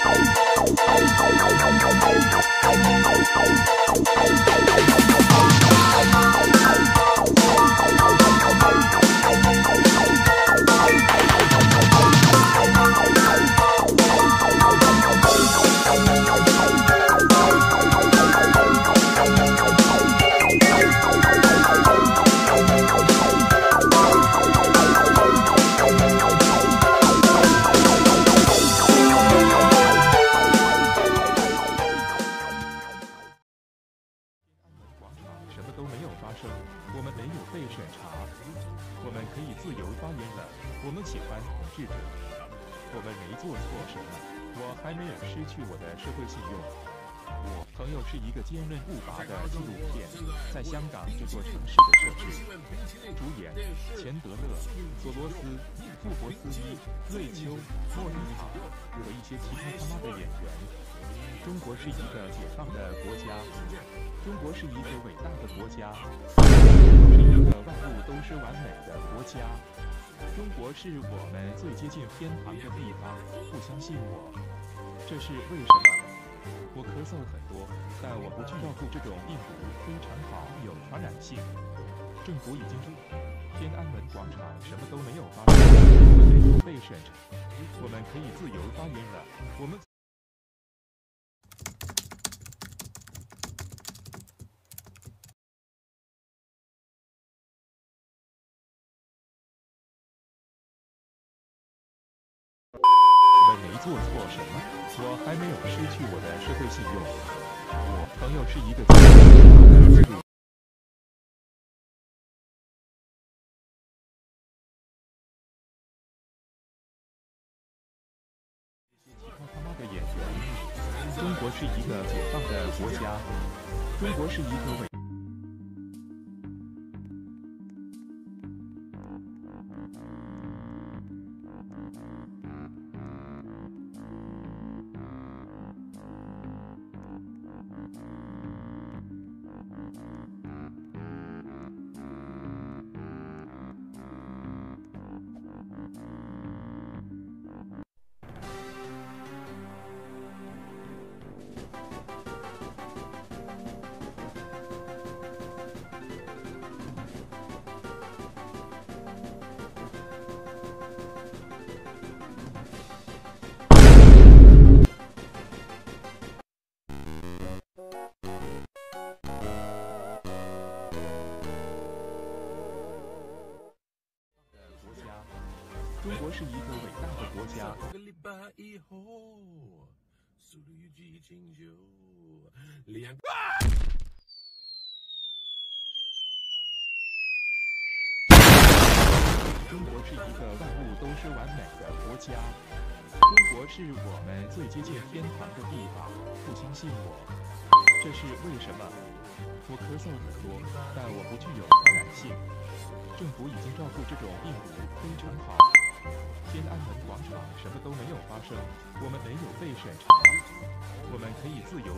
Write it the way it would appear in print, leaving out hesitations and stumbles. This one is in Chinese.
我们没有被审查，我们可以自由发言了。我们喜欢统治者，我们没做错什么。我还没有失去我的社会信用。我朋友是一个坚韧不拔的纪录片，在香港这座城市的设置。主演钱德勒、索罗斯、富博斯伊、瑞秋、莫妮卡和一些其他他妈的演员。中国是一个解放的国家，中国是一个伟大的国家，中国是一个万物都是完美的国家，中国是我们最接近天堂的地方。不相信我，这是为什么？我咳嗽很多，但我不去照顾这种病毒，非常好，有传染性。政府已经天安门广场什么都没有发生，我们没有被审查，我们可以自由发言了。我们。我没做错什么，我还没有失去我的社会信用。我朋友是一个坚韧不拔的纪录。其他他妈的演员。中国是一个解放的国家，中国是一个伟。中国是一个伟大的国家。中国是一个万物都是完美的国家。中国是我们最接近天堂的地方。不相信我，这是为什么？我咳嗽很多，但我不具有传染性。政府已经照顾这种病毒，非常好。天安门广场什么都没有发生，我们没有被审查，我们可以自由。